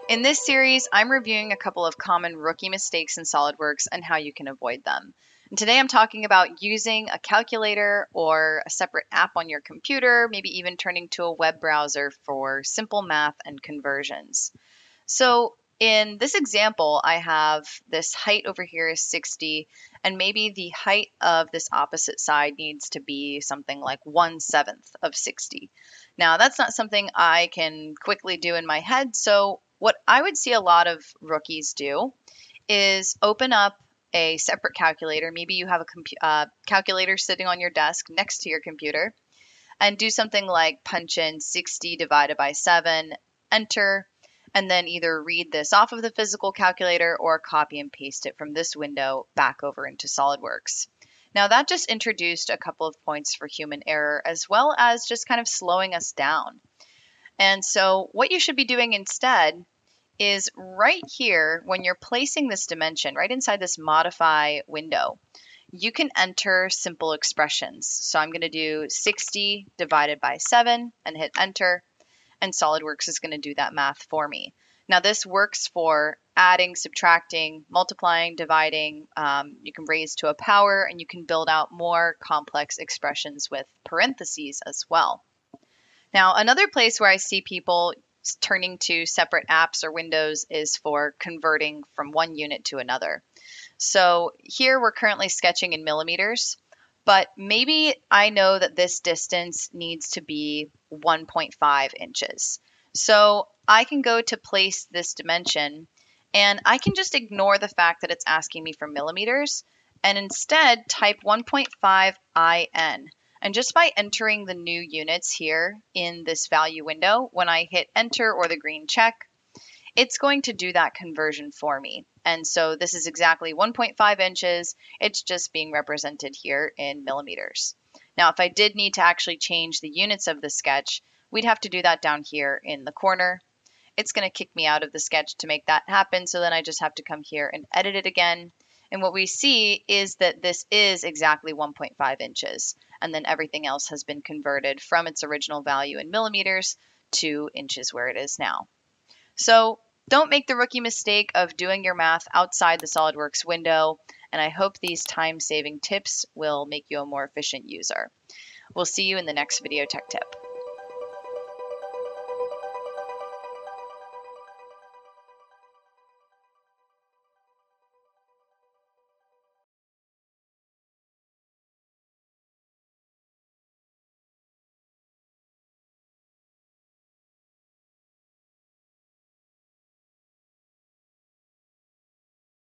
In this series, I'm reviewing a couple of common rookie mistakes in SOLIDWORKS and how you can avoid them. And today I'm talking about using a calculator or a separate app on your computer, maybe even turning to a web browser for simple math and conversions. So in this example, I have this height over here is 60, and maybe the height of this opposite side needs to be something like 1/7 of 60. Now, that's not something I can quickly do in my head, so what I would see a lot of rookies do is open up a separate calculator. Maybe you have a calculator sitting on your desk next to your computer, and do something like punch in 60 divided by 7, enter, and then either read this off of the physical calculator or copy and paste it from this window back over into SOLIDWORKS. Now that just introduced a couple of points for human error as well as just kind of slowing us down. And so what you should be doing instead is right here when you're placing this dimension, right inside this modify window, you can enter simple expressions. So I'm going to do 60 divided by 7 and hit enter, and SOLIDWORKS is going to do that math for me. Now this works for adding, subtracting, multiplying, dividing. You can raise to a power, and you can build out more complex expressions with parentheses as well. Now another place where I see people turning to separate apps or windows is for converting from one unit to another. So here we're currently sketching in millimeters, but maybe I know that this distance needs to be 1.5 inches. So I can go to place this dimension, and I can just ignore the fact that it's asking me for millimeters and instead type 1.5 IN. And just by entering the new units here in this value window, when I hit enter or the green check, it's going to do that conversion for me. And so this is exactly 1.5 inches. It's just being represented here in millimeters. Now, if I did need to actually change the units of the sketch, we'd have to do that down here in the corner. It's going to kick me out of the sketch to make that happen. So then I just have to come here and edit it again. And what we see is that this is exactly 1.5 inches. And then everything else has been converted from its original value in millimeters to inches where it is now. So don't make the rookie mistake of doing your math outside the SOLIDWORKS window, and I hope these time-saving tips will make you a more efficient user. We'll see you in the next video tech tip.